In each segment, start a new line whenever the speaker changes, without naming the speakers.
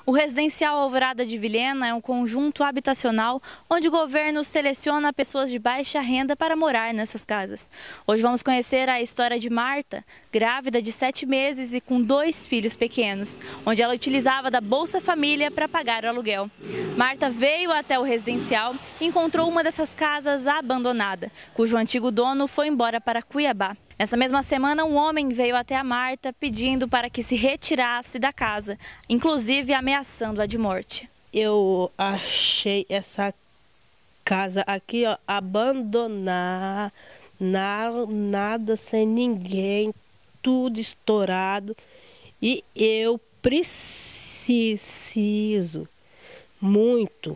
O residencial Alvorada de Vilhena é um conjunto habitacional onde o governo seleciona pessoas de baixa renda para morar nessas casas. Hoje vamos conhecer a história de Marta, grávida de 7 meses e com 2 filhos pequenos, onde ela utilizava da Bolsa Família para pagar o aluguel. Marta veio até o residencial e encontrou uma dessas casas abandonada, cujo antigo dono foi embora para Cuiabá. Nessa mesma semana, um homem veio até a Marta pedindo para que se retirasse da casa, inclusive ameaçando-a de morte.
Eu achei essa casa aqui, ó, abandonada, nada, sem ninguém, tudo estourado. E eu preciso muito,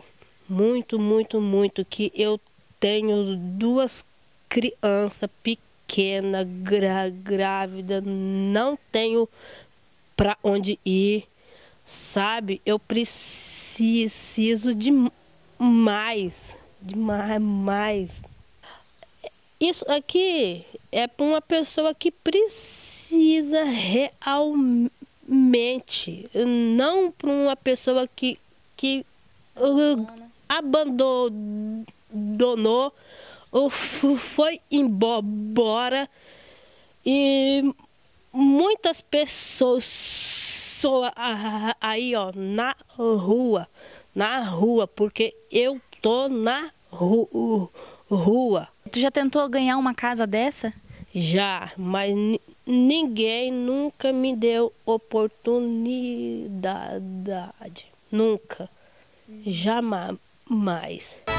que eu tenho 2 crianças pequenas, grávida, não tenho para onde ir, sabe? Eu preciso de mais. Isso aqui é para uma pessoa que precisa realmente, não para uma pessoa que abandonou ou foi embora. E muitas pessoas aí, ó, na rua, porque eu tô na rua.
Tu já tentou ganhar uma casa dessa?
Já, mas ninguém nunca me deu oportunidade. Nunca. Jamais.